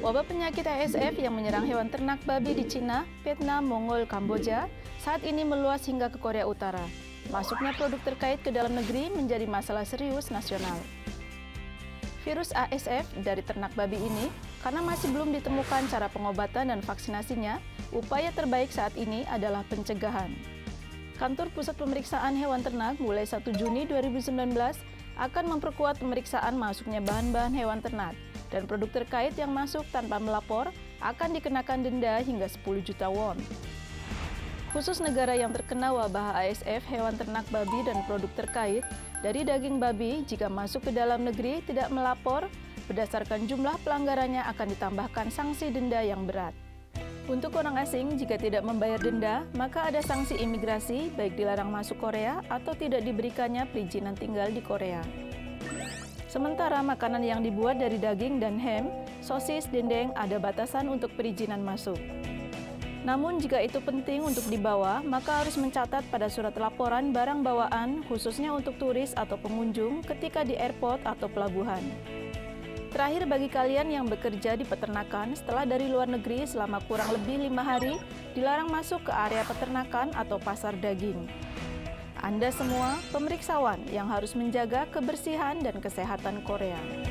Wabah penyakit ASF yang menyerang hewan ternak babi di Cina, Vietnam, Mongol, Kamboja saat ini meluas hingga ke Korea Utara. Masuknya produk terkait ke dalam negeri menjadi masalah serius nasional. Virus ASF dari ternak babi ini, karena masih belum ditemukan cara pengobatan dan vaksinasinya, upaya terbaik saat ini adalah pencegahan. Kantor Pusat Pemeriksaan Hewan Ternak mulai 1 Juni 2019 akan memperkuat pemeriksaan masuknya bahan-bahan hewan ternak, dan produk terkait yang masuk tanpa melapor akan dikenakan denda hingga 10 juta won. Khusus negara yang terkena wabah ASF hewan ternak babi dan produk terkait dari daging babi jika masuk ke dalam negeri tidak melapor, berdasarkan jumlah pelanggarannya akan ditambahkan sanksi denda yang berat. Untuk orang asing, jika tidak membayar denda, maka ada sanksi imigrasi baik dilarang masuk Korea atau tidak diberikannya perizinan tinggal di Korea. Sementara makanan yang dibuat dari daging dan ham, sosis, dendeng ada batasan untuk perizinan masuk. Namun jika itu penting untuk dibawa, maka harus mencatat pada surat laporan barang bawaan khususnya untuk turis atau pengunjung ketika di airport atau pelabuhan. Terakhir bagi kalian yang bekerja di peternakan setelah dari luar negeri selama kurang lebih 5 hari, dilarang masuk ke area peternakan atau pasar daging. Anda semua pemeriksawan yang harus menjaga kebersihan dan kesehatan Korea.